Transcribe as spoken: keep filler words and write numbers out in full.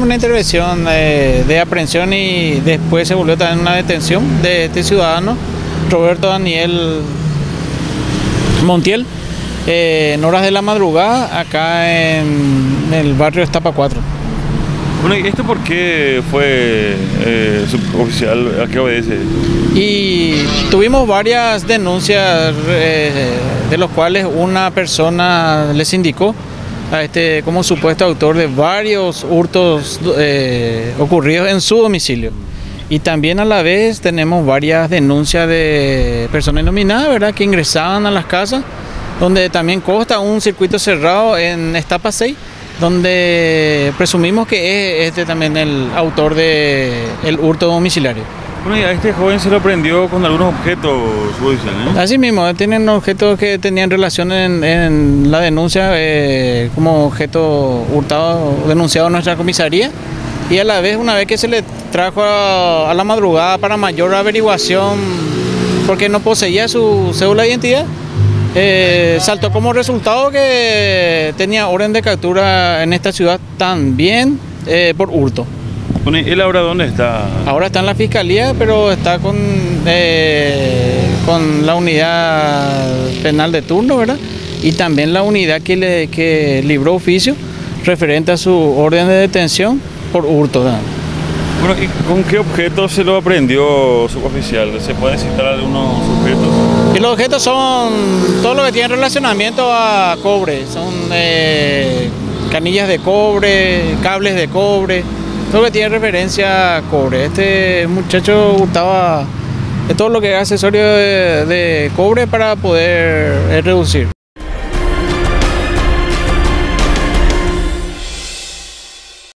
una intervención eh, de aprehensión y después se volvió también una detención de este ciudadano, Roberto Daniel Montiel, eh, en horas de la madrugada, acá en el barrio Estapa cuatro. Bueno, ¿y esto por qué fue eh, suboficial? ¿A qué obedece? Y tuvimos varias denuncias eh, de los cuales una persona les indicó a este como supuesto autor de varios hurtos eh, ocurridos en su domicilio. Y también a la vez tenemos varias denuncias de personas nominadas, ¿verdad?, que ingresaban a las casas, donde también consta un circuito cerrado en Estapa seis, donde presumimos que es este también el autor del hurto domiciliario. Bueno, y a este joven se lo prendió con algunos objetos judiciales, ¿eh? Así mismo, tienen objetos que tenían relación en, en la denuncia eh, como objeto hurtado denunciado en nuestra comisaría, y a la vez, una vez que se le trajo a, a la madrugada para mayor averiguación, porque no poseía su cédula de identidad, eh, saltó como resultado que tenía orden de captura en esta ciudad también eh, por hurto. Bueno, ¿y él ahora dónde está? Ahora está en la fiscalía, pero está con, eh, con la unidad penal de turno, ¿verdad? Y también la unidad que, le, que libró oficio referente a su orden de detención por hurto, ¿verdad? Bueno, ¿y con qué objetos se lo aprendió suboficial? ¿Se pueden citar algunos objetos? Y los objetos son todo lo que tiene relacionamiento a cobre, son eh, canillas de cobre, cables de cobre, todo lo que tiene referencia a cobre. Este muchacho hurtaba todo lo que era accesorio de, de cobre para poder eh, reducir.